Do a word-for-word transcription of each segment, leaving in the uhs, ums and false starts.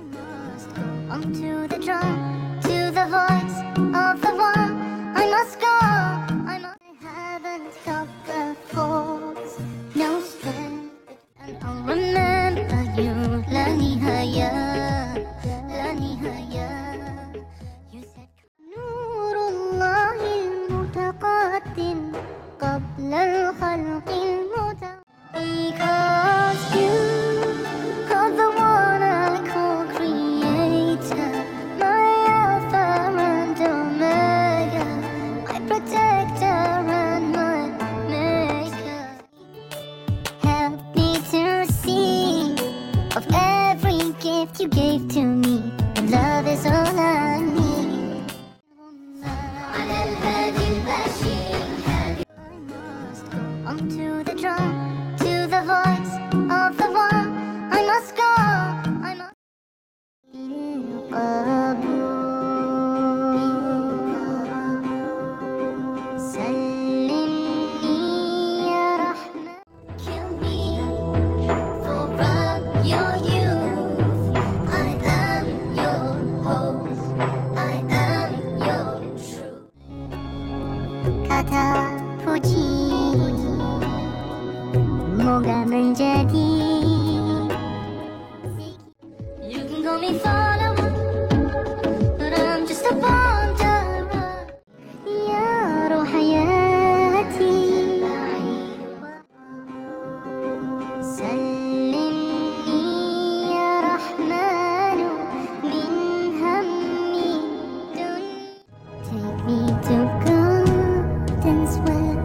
Onto the drum, to the voice of the one. I must go, I must. I haven't got the force, no strength, and I'll remember you. La nihaya, la nihaya. You said Nurullahi al-mutaqaddim qabla al-khalqi al-mutaqaddim. Because you are the one I call creator, my alpha and omega, my protector and my maker. Help me to receive of every gift you gave to me, and love is all I need. على الهادي البشير I must go onto the drum, to the voice of the one. I must go, I must. سلمني يا رحمن. Kill me for I'm your youth. I am your hope, I am your truth. Kata puji moga menjadi. You can call me follower, but I'm just a wanderer. Ya ruh hayati, سلمني يا رحمن من همي دن. Take me to gardens where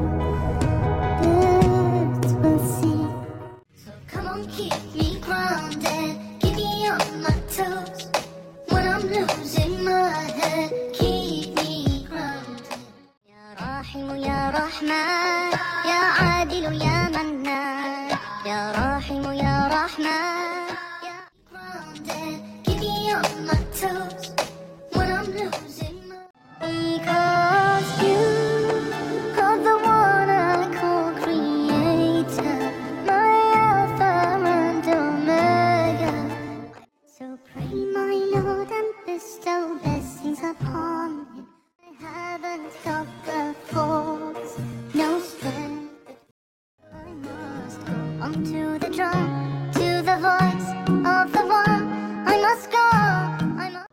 birds will sing. So come on, keep me grounded, keep me on my toes. When I'm losing my head, keep me grounded. Ya Rahim, Ya Rahman, Ya Adil, Ya Mannan. Ya Rahim, Ya Rahman, Ya grounded, keep me on my toes. When I'm losing my. Because you are the one I call creator, my alpha and omega. So pray, my Lord, and bestow blessings upon me. I haven't got the force, no strength. I must go onto the drum, to the voice of the one. I must go, I must.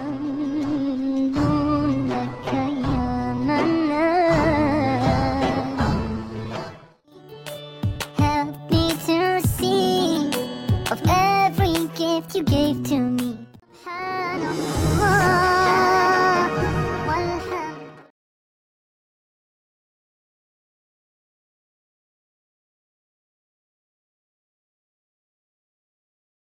لك يا منان. Help me to receive of every gift you gave to me. Subhanallah.